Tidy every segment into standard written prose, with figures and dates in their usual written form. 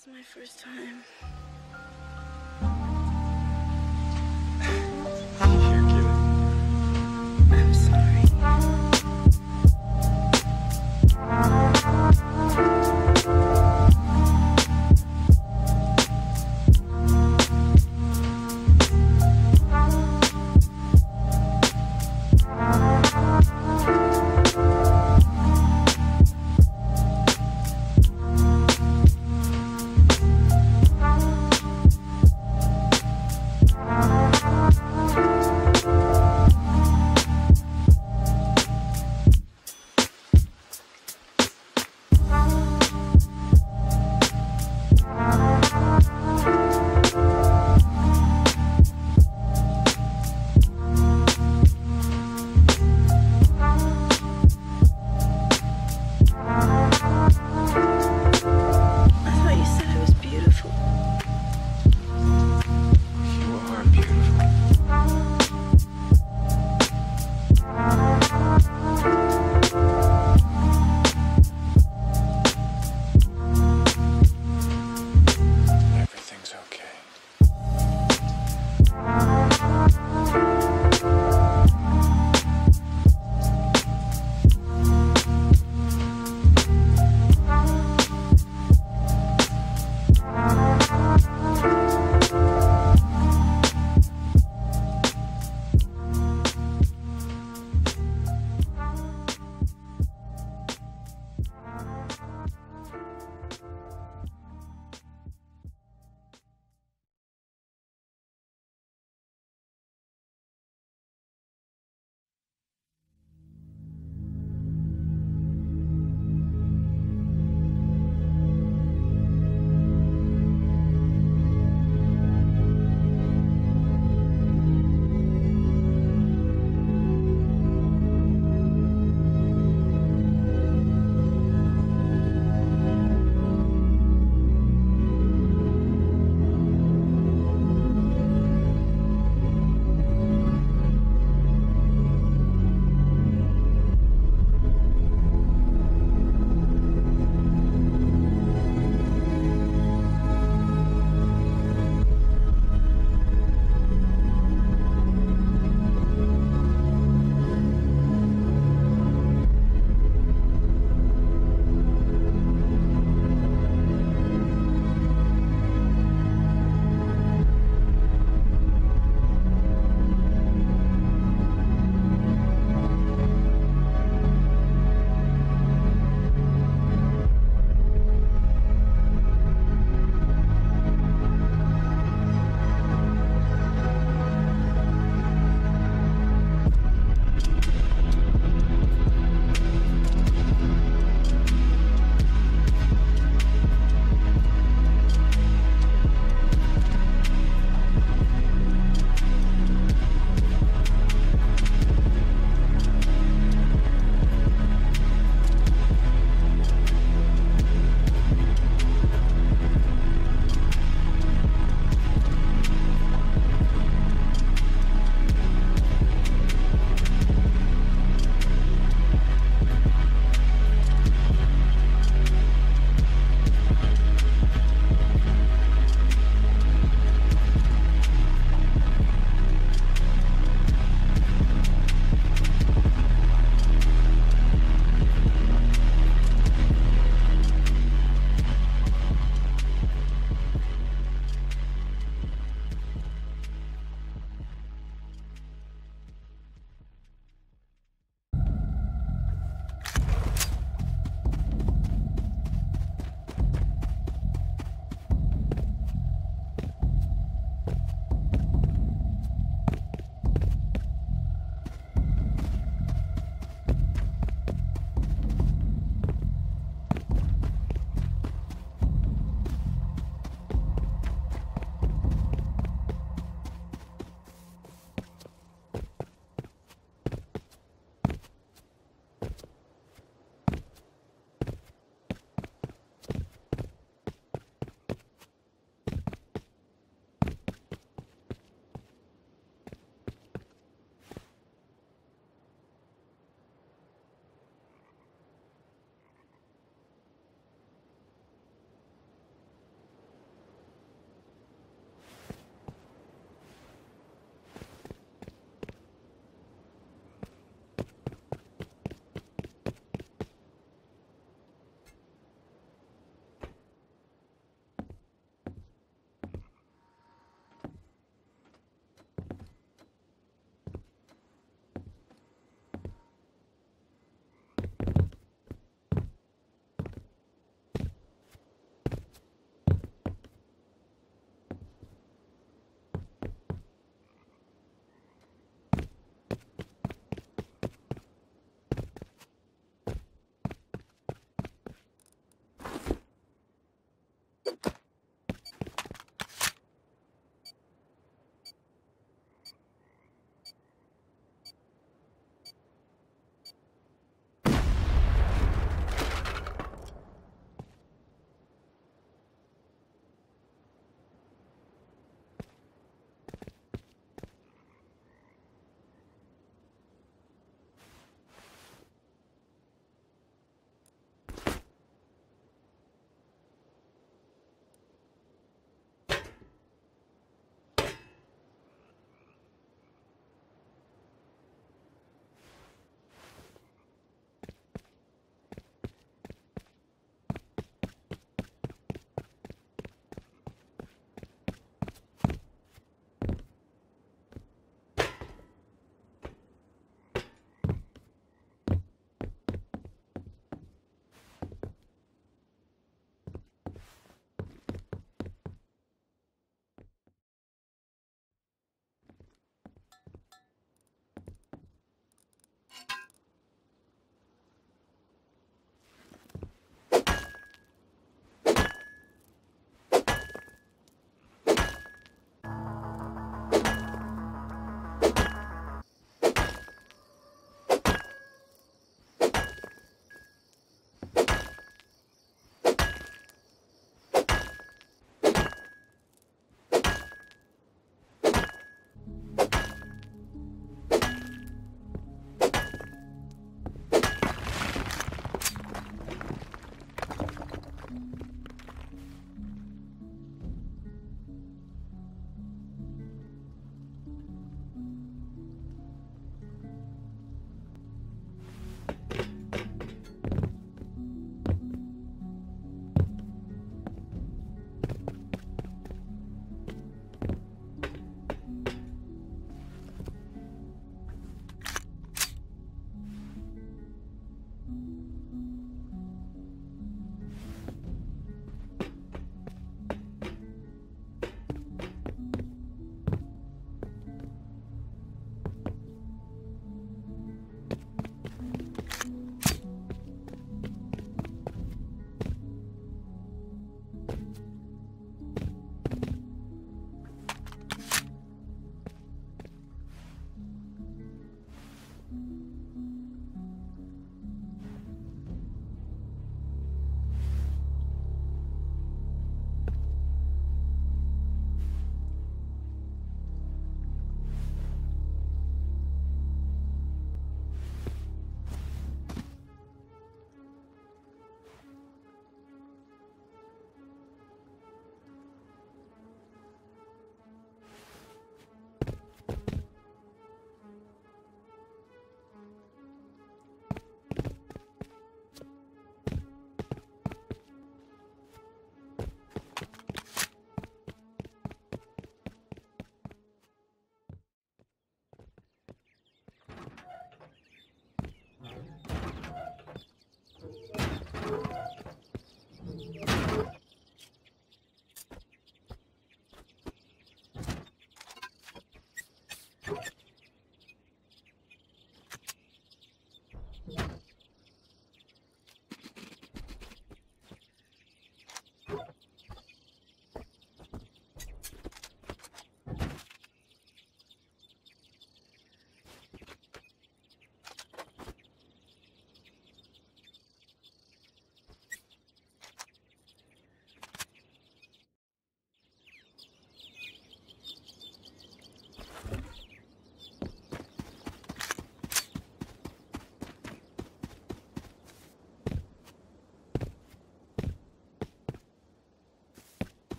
This is my first time. You're kidding. I'm sorry.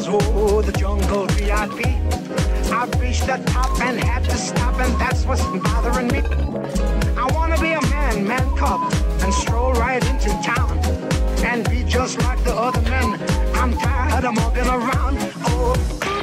was, oh, the jungle VIP. I've reached the top and had to stop, and that's what's bothering me. I wanna be a man cub, and stroll right into town, and be just like the other men. I'm tired of walking around. Oh,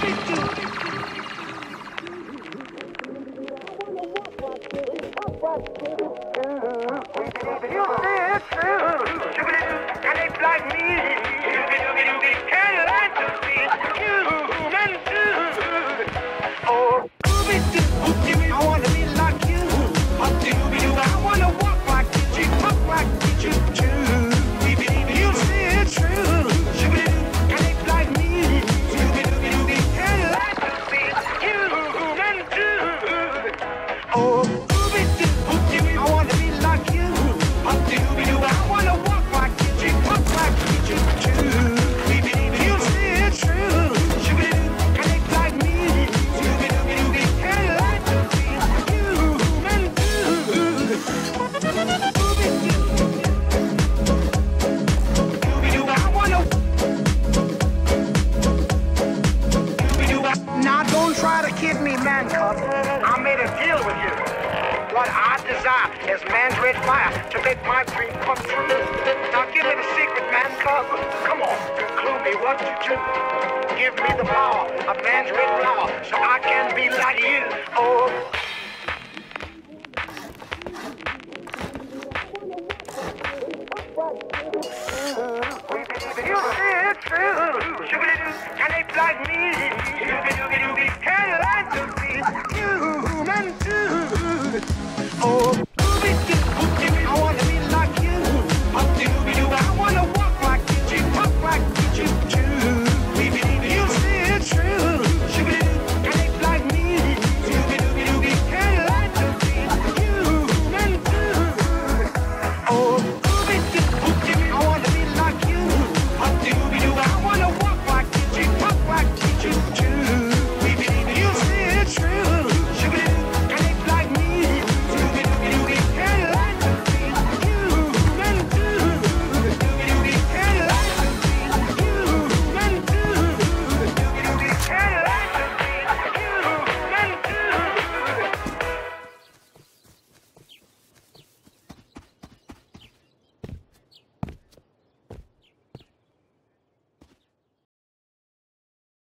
you say it's true, and it's like me. Can't like to see human too. Oh, I wanna be like you. I wanna walk like you, talk like you too. You say it's true, and it's like me. Can't like to see human too. Oh, I wanna be like you. I wanna walk like you, talk like you too. You say it's true, and it's like me. Can't like to see human too. Now don't try to kid me, man cub. I made a deal with you. What I desire is man's red fire to make my dream come true. Now give me the secret, man cub. Come on, clue me what you do. Give me the power of man's red flower so I can be like you.